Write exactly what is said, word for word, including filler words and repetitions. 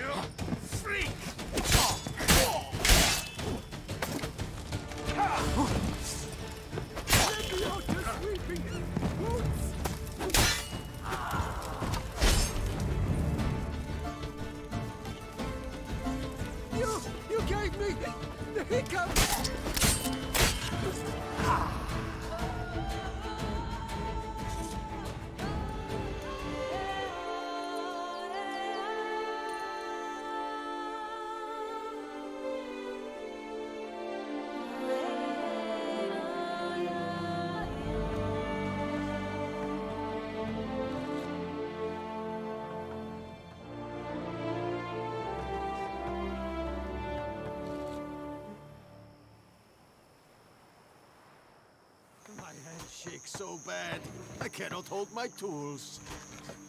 Freak! Let me out your sweeping boots! You, you gave me the hiccups! My hand shakes so bad, I cannot hold my tools.